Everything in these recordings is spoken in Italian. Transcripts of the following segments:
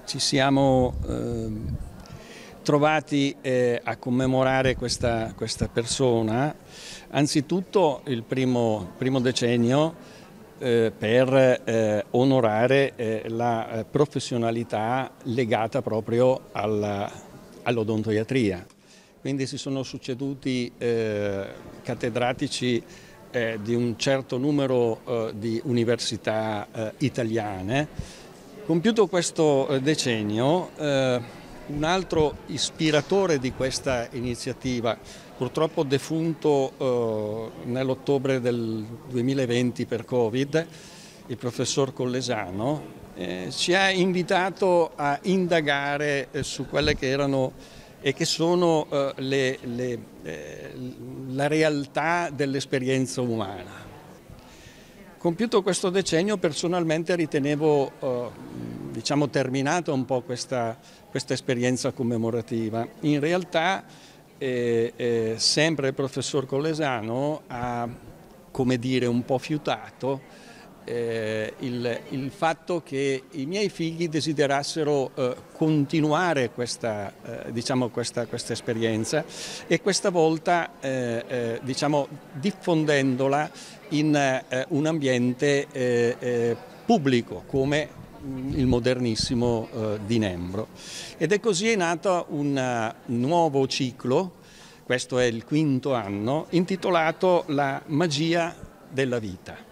Ci siamo trovati a commemorare questa persona, anzitutto il primo decennio per onorare la professionalità legata proprio all'odontoiatria. Quindi si sono succeduti cattedratici di un certo numero di università italiane. Compiuto questo decennio, un altro ispiratore di questa iniziativa, purtroppo defunto nell'ottobre del 2020 per Covid, il professor Collesano, ci ha invitato a indagare su quelle che erano e che sono la realtà dell'esperienza umana. Compiuto questo decennio, personalmente ritenevo terminata un po' questa esperienza commemorativa. In realtà sempre il professor Collesano ha, come dire, un po' fiutato il fatto che i miei figli desiderassero continuare questa esperienza e questa volta diffondendola in un ambiente pubblico come il modernissimo di Nembro. Ed è così nato un nuovo ciclo, questo è il quinto anno, intitolato La magia della vita.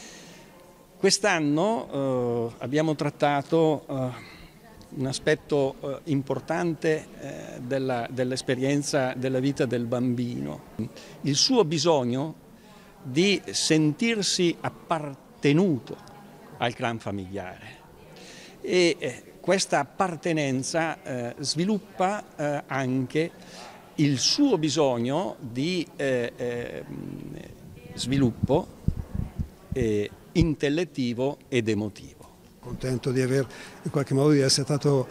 Quest'anno abbiamo trattato un aspetto importante dell'esperienza della vita del bambino, il suo bisogno di sentirsi appartenuto al clan familiare. E questa appartenenza sviluppa anche il suo bisogno di sviluppo intellettivo ed emotivo. Contento di aver, in qualche modo, di essere stato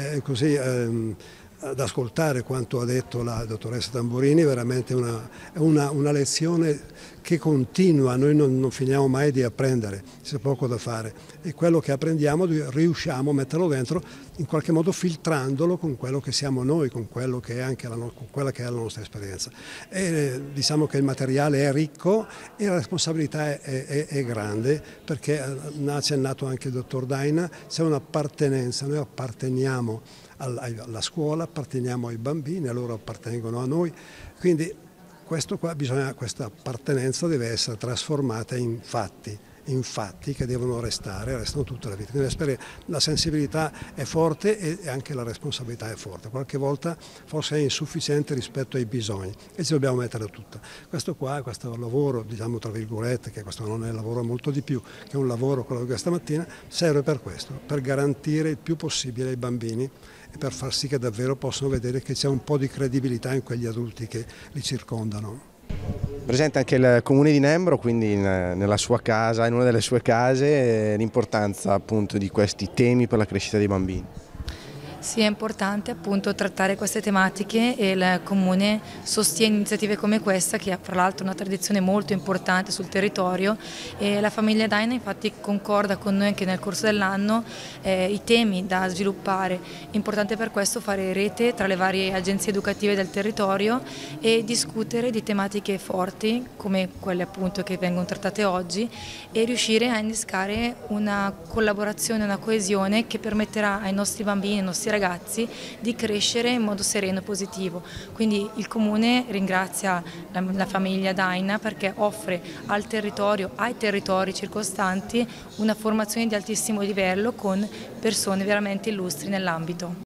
ad ascoltare quanto ha detto la dottoressa Tamburini, veramente una lezione che continua, noi non finiamo mai di apprendere, c'è poco da fare e quello che apprendiamo riusciamo a metterlo dentro, in qualche modo filtrandolo con quello che siamo noi, con quello che è anche con quella che è la nostra esperienza. E diciamo che il materiale è ricco e la responsabilità è grande, perché ha accennato anche il dottor Daina, c'è un'appartenenza, noi apparteniamo alla scuola, apparteniamo ai bambini, loro appartengono a noi, quindi questa appartenenza deve essere trasformata in fatti che devono restano tutta la vita. Quindi la sensibilità è forte e anche la responsabilità è forte, qualche volta forse è insufficiente rispetto ai bisogni e ci dobbiamo mettere tutta. Questo lavoro, diciamo tra virgolette, che questo non è un lavoro molto di più che un lavoro, quello di questa mattina, serve per questo, per garantire il più possibile ai bambini e per far sì che davvero possano vedere che c'è un po' di credibilità in quegli adulti che li circondano. Presente anche il comune di Nembro, quindi nella sua casa, in una delle sue case, l'importanza appunto di questi temi per la crescita dei bambini. Sì, è importante appunto trattare queste tematiche e il Comune sostiene iniziative come questa, che ha fra l'altro una tradizione molto importante sul territorio, e la famiglia Daina infatti concorda con noi anche nel corso dell'anno i temi da sviluppare. È importante per questo fare rete tra le varie agenzie educative del territorio e discutere di tematiche forti come quelle appunto che vengono trattate oggi e riuscire a innescare una collaborazione, una coesione che permetterà ai nostri bambini, ai nostri ragazzi di crescere in modo sereno e positivo. Quindi il Comune ringrazia la famiglia Daina perché offre al territorio, ai territori circostanti, una formazione di altissimo livello con persone veramente illustri nell'ambito.